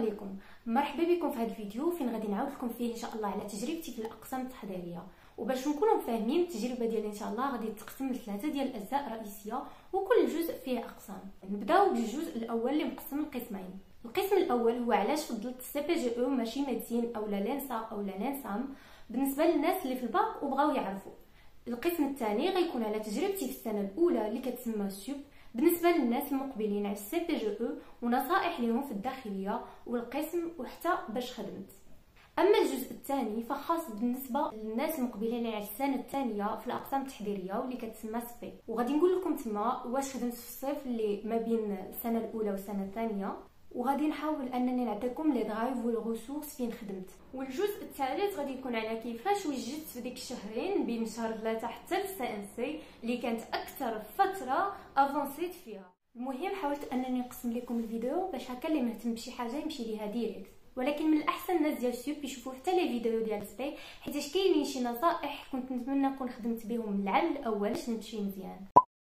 عليكم، مرحبا بكم في هذا الفيديو فين غادي نعاود لكم فيه ان شاء الله على تجربتي في الاقسام التحضيريه. وباش نكونوا فاهمين التجربه ديالي ان شاء الله غادي تقسم لثلاثه ديال الاجزاء رئيسيه وكل جزء فيه اقسام. نبداو بالجزء الاول اللي مقسم لقسمين. القسم الاول هو علاش فضلت سي بي جي او ماشي ميديسين اولا لينسا اولا نانسام بالنسبه للناس اللي في الباك وبغاو يعرفوا. القسم الثاني غيكون على تجربتي في السنه الاولى اللي كتسمى سوب بالنسبه للناس المقبلين على السي بي جي او ونصائح لهم في الداخليه والقسم وحتى باش خدمت. اما الجزء الثاني فخاص بالنسبه للناس المقبلين على السنه الثانيه في الاقسام التحضيريه واللي كتسمى سبي، وغادي نقول لكم تما واش خدمت في الصيف اللي ما بين السنه الاولى والسنه الثانيه، وغادي نحاول انني نعطيكم لي درايف والريسورس فين خدمت. والجزء الثالث غادي يكون على كيفاش وجدت في ديك الشهرين بين شهر 3 حتى للسي ان سي اللي كانت اكثر فتره افونسيت فيها. المهم حاولت انني نقسم لكم الفيديو باش هكا اللي مهتم بشي حاجه يمشي ليها ديريكت، ولكن من الاحسن الناس ديال سوب يشوفوا حتى لي فيديو ديال سبي حيت كاينين شي نصائح كنت نتمنى نكون خدمت بهم العام الاول باش نمشي مزيان.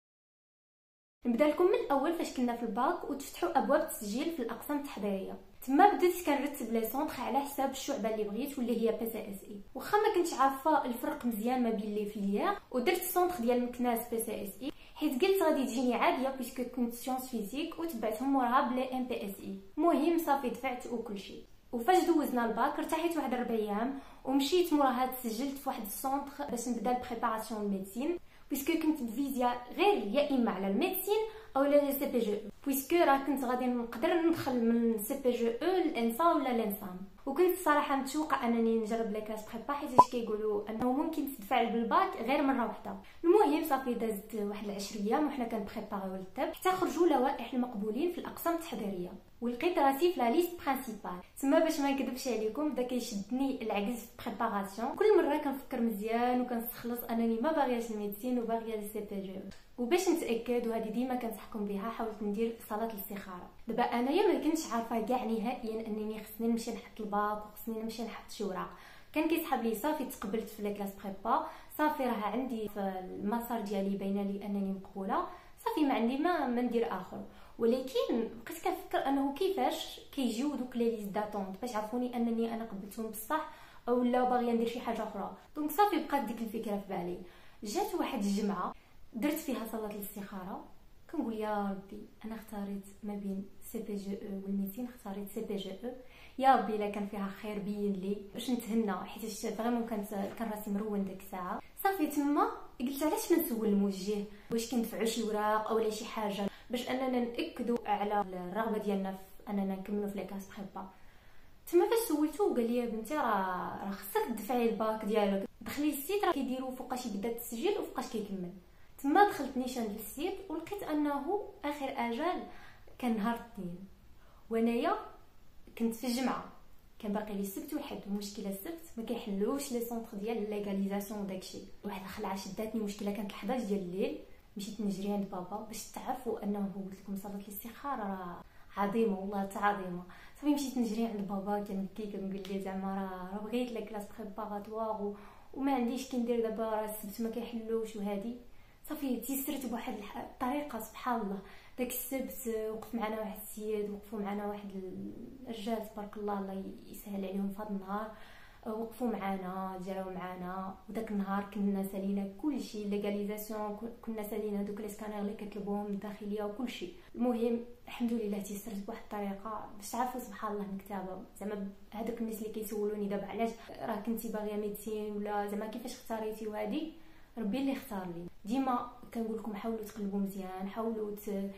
نبدا لكم من الاول فاش كنا في الباك وتفتحوا ابواب التسجيل في الاقسام التحضيريه. تما بديت كنرتب لي سونطر على حساب الشعبه اللي بغيت واللي هي بي سي اس اي، واخا ما كنتش عارفه الفرق مزيان ما بين لي فيليير، ودرت سونطر ديال مكناس بي سي اس اي حيت قلت غادي تجيني عاديه بيسكو كنت سيونس فيزيك وتبعتهم وراها بلي ام بي اس اي. المهم صافي دفعت وكل شيء. وفاش دوزنا الباك ارتحيت واحد 4 ايام ومشيت موراها تسجلت في واحد السونطر باش نبدا البريباراسيون الميديسين بيسكو كنت بفيزيا غير يا اما على الميديسين او لا سي بي جي بيسكو راه كنت غادي نقدر ندخل من سي بي جي او للانسا ولا لانسام، وكنت الصراحه متوقع انني نجرب لي كلاس بريبا حيت كيقولوا انه ممكن تدفع بالباك غير مره واحده. المهم صافي دازت واحد 10 ايام وحنا كنبريباريو للطب حتى خرجوا لوائح المقبولين في الاقسام التحضيريه، ولقيت راسي في لا ليست برينسيبال. تما باش ما نكذبش عليكم بدا كيشدني العجز في البريباراسيون، كل مره كنفكر مزيان وكنستخلص انني ما باغياش الميديسين وباغيه السي بي جي. وباش نتاكد وهذه ديما كنصحكم بها حاولت ندير صلاه الاستخاره. دابا انايا ما كنتش عارفه كاع نهائيا انني خصني نمشي نحط الباك وخصني نمشي نحط شي وراق. كان كيسحب لي صافي تقبلت في لي كلاس بريبا، صافي راه عندي في المسار ديالي باينه لي انني مقبوله، صافي ما عندي ما ندير اخر. ولكن بقيت كنفكر انه كيفاش كيجيو دوك لي ليست داتونت باش عرفوني انني انا قبلتهم بصح او لا باغيه ندير شي حاجه اخرى. دونك صافي بقات ديك الفكره في بالي. جات واحد الجمعه درت فيها صلاه الاستخاره، كنقول يا ربي انا اختاريت ما بين سي بي جي او والميديسين، اختاريت سي بي جي او، يا ربي الا كان فيها خير بين لي باش نتهنى حيت فريمون كان راسي مرون ديك الساعه. صافي تما قلت علاش ما نسول الموجه واش كندفعوا شي وراق اولا شي حاجه باش اننا ناكدوا على الرغبه ديالنا في اننا نكملوا في لي كلاس بريبا. تما فاش سولتو قال لي يا بنتي راه خصك تدفعي الباك ديالك، دخلي للسيت راه كيديروا فوقاش يبدا التسجيل وفوقاش كيكمل. تما دخلت نيشان للسيت ولقيت انه اخر اجال كان نهار الاثنين، وانايا كنت في الجمعه كان باقي لي السبت والحد. المشكله السبت ما كيحلوش لي سونطر ديال ليغاليزاسيون وداكشي. واحد الخلعه شداتني، مشكله كانت 11 ديال الليل، مشيت نجري عند بابا باش تعرفوا انه قلت لكم صلاه الاستخاره راه عظيمه والله حتى عظيمه. صافي مشيت نجري عند بابا كنبكي كنقول ليه زعما راه بغيت لا كلاس بريباراتوار وما عنديش كي ندير دابا، راه السبت ما كيحلوش وهادي. صافي تيسرت بواحد الطريقه سبحان الله. داك السبت وقف معنا واحد السيد، وقفوا معنا واحد الرجال تبارك الله الله يسهل عليهم في هذا النهار، وقفوا معنا جراو معنا. وداك النهار كنا سالينا كلشي ليغاليزاسيون، كنا سالينا دوك لي سكانير اللي كيطلبوهم الداخليه وكلشي. المهم الحمد لله تيسرت بواحد الطريقه باش تعرفوا سبحان الله مكتابه. زعما هذوك الناس اللي كيسولوني دابا علاش راه كنتي باغيه ميديسين ولا زعما كيفاش اختاريتي وهادي، ربي اللي اختار لي. ديما كنقول لكم حاولوا تقلبوا مزيان، حاولوا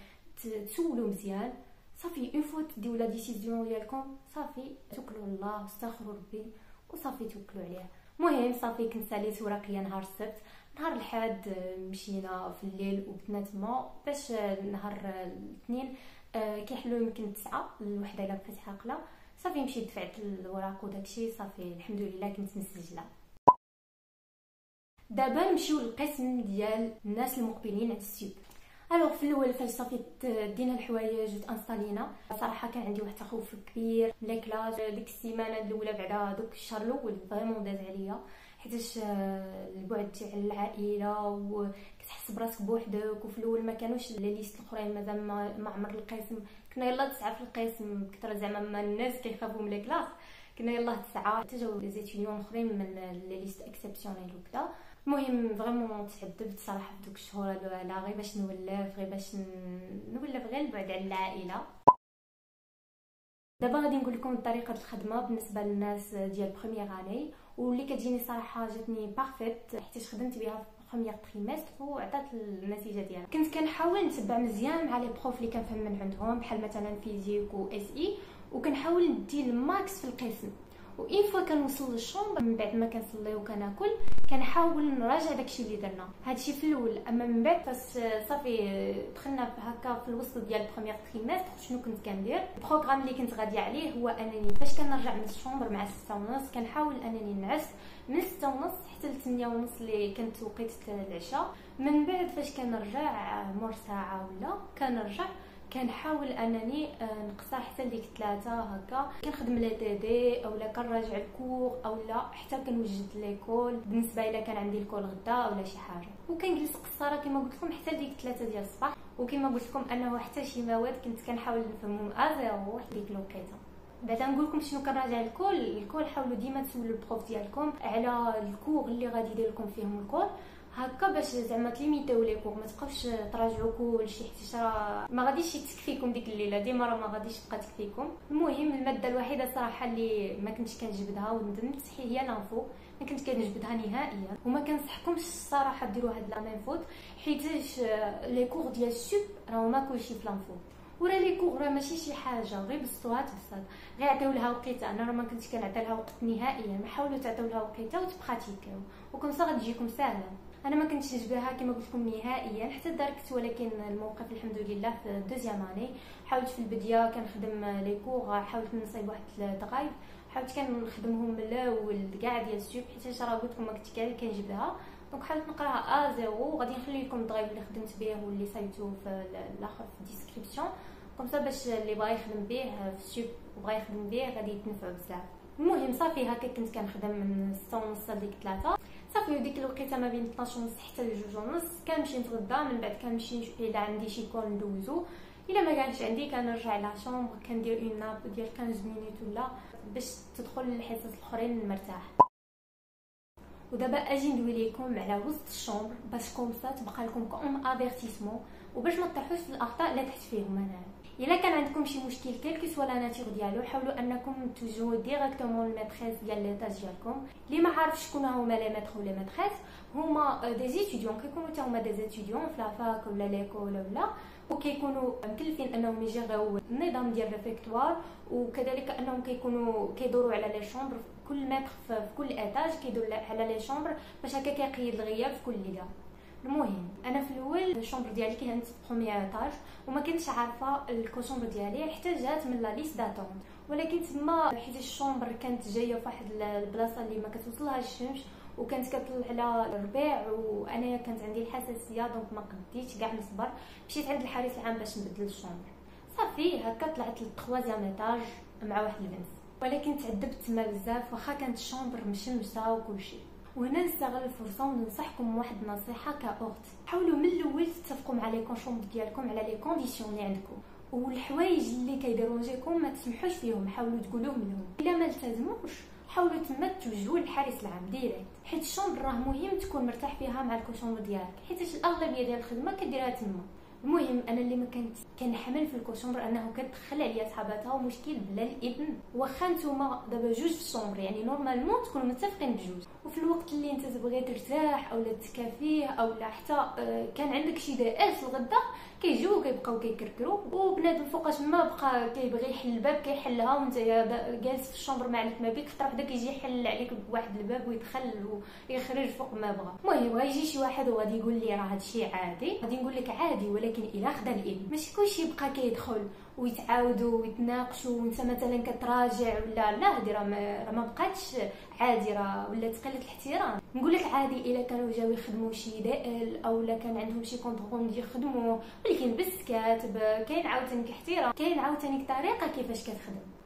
تسولوا مزيان. صافي اون فوا ديروا لا ديسيزيون ديالكم صافي توكلوا على الله واستغفروا ربي وصافي توكلوا عليه. المهم صافي كنت ساليت وراقيه نهار السبت. نهار الاحد مشينا في الليل وبدنا تما باش نهار الاثنين كيحلوا يمكن 9 الوحده الا بقيت عاقله. صافي مشيت دفعت الوراق وداكشي، صافي الحمد لله كنت مسجله. دابا نمشيو للقسم ديال الناس المقبلين على السوب. الوغ في الاول فاش صافي دينا الحوايج وتانستالينا، صراحه كان عندي واحد التخوف كبير من لي كلاس. ديك السيمانه الاولى بعدا دوك الشهر الاول فريمون داز عليا حيتاش البعد تاع العائله وكتحس براسك بوحدك. وفي الاول ما كانوش لي ليست الاخرين مازال ما عمر القسم، كنا يلا 9 في القسم كثر زعما ما الناس كيخافوا من كلاس، كنا يلا 9 حتى جاو لي زيتيديون اخرين من لي ليست اكسبسيونيل وكذا. المهم فريمون تعذبت صراحه في دوك الشهور هادو على غير باش نولف غير البعد على العائله. دابا غادي نقول لكم طريقه الخدمه بالنسبه للناس ديال بروميير اني، واللي كتجيني صراحه جاتني بارفيت حيت خدمت بها في بروميير تريمستر وعطات النتيجه ديالها. كنت كنحاول نتبع مزيان مع لي بروف اللي كنفهم من عندهم بحال مثلا فيزيك و اس اي، وكنحاول ندي الماكس في القسم. وإن فوا كنوصل للشومبر من بعد ما كنصلي وكناكل كنحاول نراجع داكشي اللي درنا. هادشي في الاول، اما من بعد فاش صافي دخلنا هكا في الوسط ديال بروميير تريمستر شنو كنت كندير. البروغرام اللي كنت غاديه عليه هو انني فاش كنرجع من الشومبر مع 6:30 كنحاول انني نعس من 6:30 حتى ل 8:30 اللي كانت وقيت العشاء. من بعد فاش كنرجع مور ساعه ولا كنرجع كنحاول انني نقصر حتى لديك 3 هكا. كنخدم لا تي دي اولا كنراجع الكور اولا حتى كنوجد ليكول بالنسبه الا كان عندي الكول غدا اولا شي حاجه. وكنجلس قصاره كما قلت لكم حتى لديك 3 ديال الصباح. وكما قلت لكم انه حتى شي مواد كنت كنحاول نفهمهم ازيرو واحد ديك الوقيته. بعدا نقول لكم شنو كنراجع الكول حاولوا ديما تسولوا البروف ديالكم على الكور اللي غادي يدير لكم فيهم الكول هكا باش زعما تليميتاو لي كور، ما تبقاوش تراجعوا كلشي حيت راه ما غاديش تكفيكم ديك الليله، ديما راه ما غاديش تبقى تكفيكم. المهم الماده الوحيده صراحه اللي ما كنتش كنجبدها وندمت هي لانفو، ما كنت كنجبدها نهائيا. وما كنصحكمش الصراحه ديروا هاد لا ميم فوت حيتاش لي كور ديال السوب راه ما كلشي في لانفو. ورا لي كور راه ماشي شي حاجه غير بسطوها تبسط، غير عطيو لها وقيته. انا راه ما كنتش كنعطي لها وقت نهائيا، ما حاولوا تعطيو لها وقيته وتبراتيكيو وكم غادي تجيكم ساهله. انا ما كنتش نجبرها كما قلت لكم نهائيا حتى دركت، ولكن الموقف الحمد لله في دوزيام اني حاولت في البدايه كنخدم لي كور، حاولت نصايب واحد الدقائق حاولت كنخدمهم من الاول كاع ديال السوب حيت راه قلت لكم ما كنت كنجبرها. دونك حاولت نقراها زيرو. غادي نخلي لكم الدرايف اللي خدمت به واللي صايبتو في الاخر في الديسكريبسيون كومسا باش اللي بغا يخدم به في السوب وبغا يخدم به غادي يتنفعوا بزاف. المهم صافي هكا كنت كنخدم من 6:30 لديك 3 صافي. وديك الوقيته ما بين 12:30 حتى ل 2:30 كنمشي نتغدى، من بعد كنمشي الا عندي شي كول ندوزو، الا ما كانش عندي كنرجع لا شومبر كندير اون ناب ديال 15 مينوت ولا باش تدخل الحصص الاخرين مرتاح. ودابا اجي ندوي لكم على وسط الشومبر باش كومسا تبقى لكم كوم افيرتيسمون وباش ما تطيحوش في الاخطاء اللي تحت فيهم. انا الا كان عندكم شي مشكل كلكي سوا لا ناتور ديالو حاولوا انكم توجهوا ديريكتومون للماتريس ديال ليطاج ديالكم. اللي ما عارفش شكون هما لي ماتر ولا ماتريس هما دي زيتيديون كيكونوا حتى هما دي زيتيديون في لافاك ولا ليكول ولا وكيكونوا مكلفين انهم يجيروا النظام ديال الريفيكتوار، وكذلك انهم كيكونوا كيدوروا على لي شومبر كل متر في كل ايطاج كيدور على لي شومبر باش هكا كيقيد الغياب في كل ليله. المهم انا في الاول الشومبر ديالي كانت بروميير ايطاج وما كنتش عارفه الكوشومبر ديالي حتى جات من لا ليست داتون، ولكن تما حيت الشومبر كانت جايه في واحد البلاصه اللي ما كتوصلهاش الشمس وكانت كطلع على الربيع وانا كانت عندي الحساسيه دونك ما قديتش كاع نصبر. مشيت عند الحارس العام باش نبدل الشومبر. صافي هكا طلعت للتخوازيام ايطاج مع واحد البنت، ولكن تعذبت تما بزاف واخا كانت الشومبر مشمسه وكلشي. وهنا نستغل الفرصه وننصحكم واحد النصيحه كاخت، حاولوا من الاول تتفقوا مع لي كونشومبر ديالكم على لي كونديسيون اللي عندكم والحوايج اللي كيديرونجيكم ما تسمحوش فيهم، حاولوا تقولوهم لهم. الا ما التزموش حاولوا تما توجهوا للحارس العام ديريكت، حيت الشومبر راه مهم تكون مرتاح فيها مع الكوشومبر ديالك حيت الاغلبيه ديال الخدمه كديرها تما. المهم انا اللي ما كنت كنحمل في الكوشومبر انه كتدخل عليا صحاباتها ومشكل بلا الاذن، واخا نتوما دابا جوج في الشومبر يعني نورمالمون تكونوا متفقين بجوج، وفي الوقت اللي انت تبغي ترتاح اولا تكافيه اولا حتى كان عندك شي دائات الغدا كيجيو كيبقاو كيكركروا وبنادم فوقاش ما بقى كيبغي يحل الباب كيحلها وانت جالس في الشومبر ما عليك ما بيك حتى وحده كيجي يحل عليك بواحد الباب ويدخل ويخرج فوق ما بغى. المهم غيجي شي واحد وغادي يقول لي راه هادشي عادي، غادي نقول لك عادي ولكن الا خدا الاذن ماشي كلشي يبقى كيدخل ويتعاودوا ويتناقشوا وانت مثلا كتراجع ولا هادي راه ما بقاتش عادي، راه ولات قله الاحترام. نقول لك عادي الا كانوا جاو يخدموا شي دائل اولا كان عندهم شي كونطروند يخدموا، ولكن بالسكات كاين عاوتاني احترام، كاين عاوتاني طريقه كيفاش كتخدم.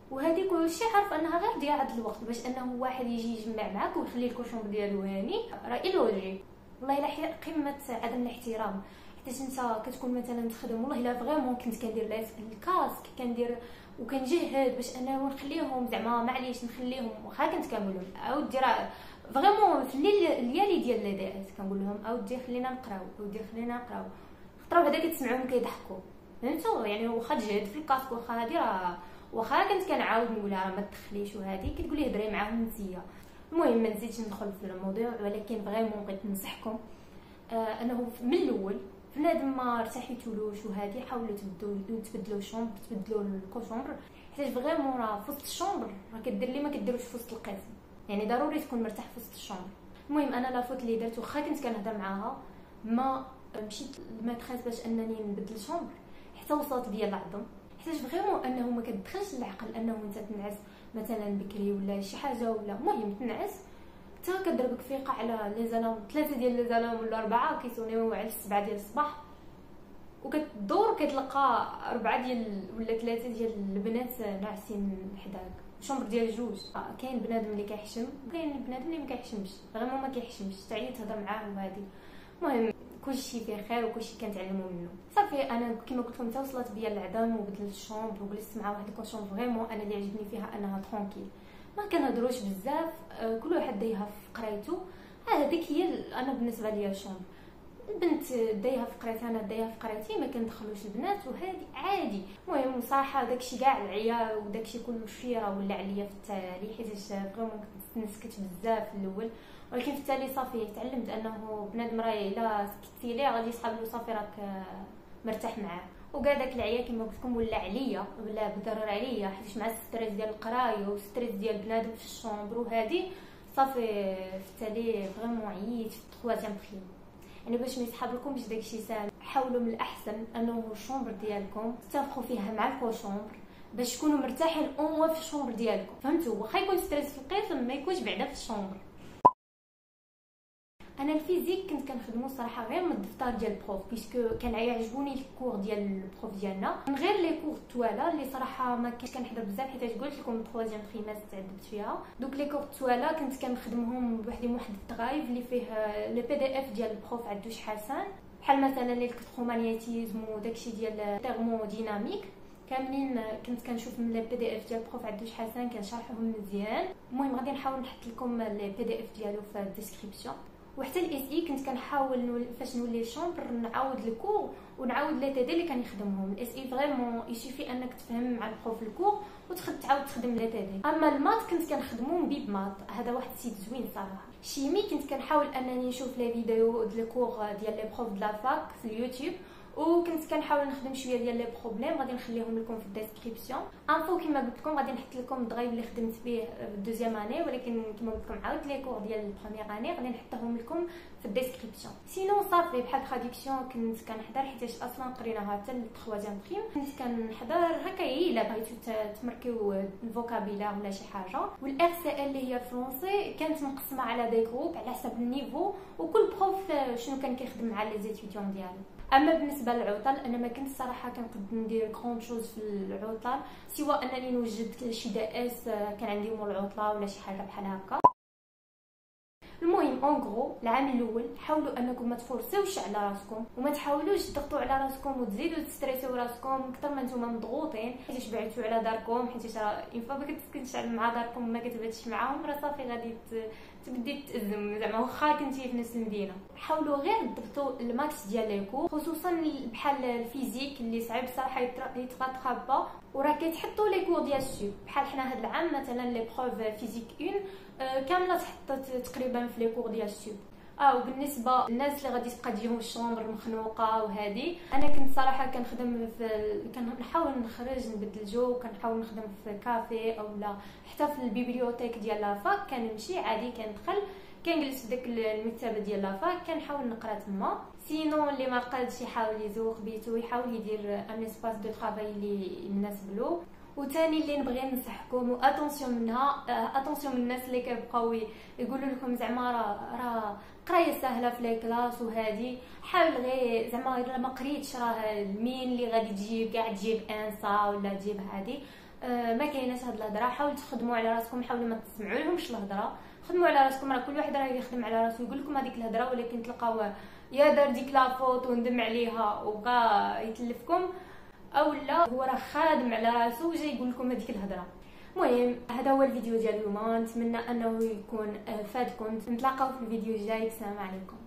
وهذه كلشي عارف انها غير ضياع الوقت باش انه واحد يجي يجمع معاك ويخلي لك الشومبر ديالو هاني، راه الا وجهي والله الا قمه عدم الاحترام. حيت انت كتكون مثلا تخدم، والله الا فريمون كنت كندير الكاسك كندير وكنجهد باش انه نخليهم زعما معليش نخليهم، واخا كنت كنقول لهم اودي راه فريمون في الليل الليالي ديال لدائات كنقول لهم اودي خلينا نقراو، اودي خلينا نقراو، خطره بعدا كتسمعوهم كيضحكوا فهمتوا. يعني واخا تجهد في الكاسك واخا هادي راه واخا كنت كنعاود نقولها راه ما تدخليش وهادي كتقول لي هضري معاهم مزيه. المهم ما نزيدش ندخل في الموضوع، ولكن فريمون بغيت ننصحكم انه من الاول بنادم ما ارتحيتولوش وهادي حاولوا تبدلوا الشومبر، تبدلوا الكوشومبر، حيت فريمون راه في وسط الشومبر راه كدير لي ما كديروش في وسط القسم، يعني ضروري تكون مرتاح في وسط الشومبر. المهم انا لافوت اللي درت واخا كنت كنهضر معاها ما مشيت للماتريس باش انني نبدل الشومبر حتى وصلت بيا العظم، حيت فريمون انه ما كتدخلش العقل انه انت تنعس مثلا بكري ولا شي حاجه، ولا المهم تنعس حتى كضربك فيقه على لي زالام 3 ديال لي زالام ولا 4 كيسونيو على 7 ديال الصباح، وكتدور كتلقى 4 ديال ولا 3 ديال البنات ناعسين حداك الشومبر ديال جوج. كاين بنادم اللي كيحشم وكاين بنادم اللي ما كيحشمش، فريمون ما كيحشمش تعيط تهضر معاه وهادي. المهم كلشي فيه خير وكلشي كنتعلموا منه. صافي انا كما قلت لكم توصلت بيا العظام وبدلت الشومبر وجلست مع واحد الكوشون فريمون انا اللي عجبني فيها انها ترونكيل، ما كنهضروش بزاف، كل واحد دايها في قرايته. هذيك هي انا بالنسبه ليا الشومبر، البنت دايها في قرايتها انا دايها في قرايتي، ما كندخلوش البنات وهذه عادي. المهم صراحه داكشي كاع العيا وداكشي كلشي راه ولا عليا في التالي، حيت فريمون كنت نسكت بزاف في الاول، ولكن في التالي صافي تعلمت انه بنادم راه الا سكتي ليه غادي يصحاب له صافي راك مرتاح معاه. وكاع داك العيا كما قلت لكم ولا عليا ولا بضرر عليا، حيت مع الستريس ديال القرايه والستريس ديال بنادم في الشومبر وهذه صافي في التالي فريمون عييت في 3 بريم. يعني باش ما يسحب لكمش داكشي ساهل، حاولوا من الاحسن انه الشومبر ديالكم تتفقوا فيها مع الكوشومبر باش تكونوا مرتاحين اون في الشومبر ديالكم، فهمتوا؟ واخا يكون ستريس في القسم ما يكونش بعدا في الشومبر. انا الفيزيك كنت كنخدمو صراحه غير من الدفتر ديال البروف، بيسكو كان يعجبوني الكور ديال البروف ديالنا من غير لي كور التوالا اللي صراحه ما كنتش كنحضر بزاف، حيت قلت لكم 3 تريماس تعذبت فيها. دوك لي كور التوالا كنت كنخدمهم بواحد الدرايف اللي فيه لي بي دي اف ديال البروف عدوش حسن، بحال مثلا الالكترومغناطيزم وداكشي ديال الثيرموديناميك كاملين كنت كنشوف من لي بي دي اف ديال البروف عدوش حسن كان شارحهم مزيان. المهم غادي نحاول نحط لكم لي بي دي اف ديالو في الديسكريبسيون. وحتى الاس اي كنت كنحاول فاش نولي شومبر نعاود الكور ونعاود لي تي دي اللي كان يخدمهم. الاس اي فريمون يشوفي انك تفهم مع البروف الكور تعاود تخدم لي تي دي. اما المات كنت كنخدمو بيب مات، هذا واحد السيت زوين صراحه. شيمي كنت كنحاول انني نشوف لي فيديو ديال الكور ديال لي بروف د لا فاك في اليوتيوب، وكنت كنحاول نخدم شويه ديال لي بروبليم غادي نخليهم لكم في الديسكريبسيون. انفو كما قلت لكم غادي نحط لكم الدرايف اللي خدمت به في الدوزيام اني، ولكن كما قلت لكم عاودت لي كور ديال البروميير اني غادي نحطهم لكم في الديسكريبسيون. سينو صافي بحال تراديكسيون كنت كنحضر حيت اصلا قريناها حتى التخوازيام بريم، كنت كنحضر هكا الا بغيتو تمركيو الفوكابيلار ولا شي حاجه. والار سي ال اللي هي فرونسي كانت مقسمه على دي جروب على حسب النيفو وكل بروف شنو كان كيخدم مع لي زيتيديون ديالو. اما بالنسبه للعطل انا ما كنت صراحه كنقد ندير كرون شوز في العطل، سواء انني نوجد شي دائس كان عندي مول العطله ولا شي حاجه بحال هكا. المهم اون غرو العام الاول حاولوا انكم ما تفورسيوش على راسكم وما تحاولوش تضغطوا على راسكم وتزيدوا تستريسوا راسكم اكثر ما نتوما مضغوطين حيت شبعتوا على داركم، حيت راه اون فوا ما كتسكنش مع داركم ما كتباتش معاهم راه صافي غادي تبدي تأزم زعما واخا كنتي في نفس المدينه. حاولوا غير تضبطوا الماكس ديال لي كور، خصوصا بحال الفيزيك اللي صعيب صراحه يتغطربا وراه كيتحطوا لي كور ديال السوب. بحال حنا هذا العام مثلا لي بروف فيزيك 1 كامله تحطت تقريبا في لي كور ديال السوب. وبالنسبه للناس اللي غادي تبقى تجيهم الشومبر مخنوقه وهذه، انا كنت صراحه كنخدم كنحاول نخرج نبدل جو، كنحاول نخدم في كافي او لا حتى في البيبليوتيك ديال لافاك، كنمشي عادي كندخل كنجلس في داك المكتبه ديال لافاك كنحاول نقرا تما. سينو اللي ما قادش يحاول يزوق بيتو يحاول يدير ان اسباس دو طرافاي اللي يناسب له. وثاني اللي نبغي ننصحكم واتونسيون منها، اتونسيون من الناس اللي كيبقاو يقولوا لكم زعما راه قرايه سهله في لي كلاس وهذه، حاول غير زعما الا ما قريتش راه مين اللي غادي تجيب كاع تجيب انسا ولا تجيب هذه، ما كايناش هاد الهضره. حاولوا تخدموا على راسكم، حاولوا ما تسمعوا لهمش الهضره، خدموا على راسكم. راه كل واحد راه يخدم على راسو، يقول لكم هذيك الهضره ولكن تلقاو يا دار ديك لافوت وندم عليها وبقى يتلفكم، او لا هو راه خادم على راسو وجاي يقول لكم هذيك الهضره. المهم هذا هو الفيديو ديال اليوم، نتمنى انه يكون فادكم. نتلاقاو في الفيديو الجاي، السلام عليكم.